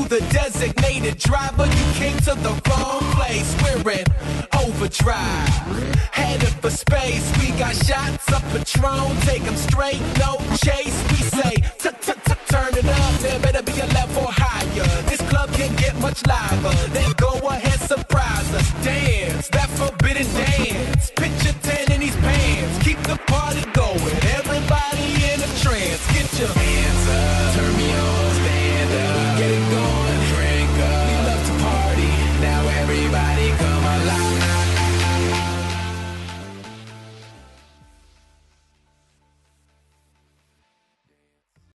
the designated driver, you came to the wrong place. We're in overdrive, headed for space. We got shots of Patron, take them straight, no chase. We say, turn it up, there better be a level higher. This club can't get much liver, then go ahead, surprise us. Dance, that forbidden dance.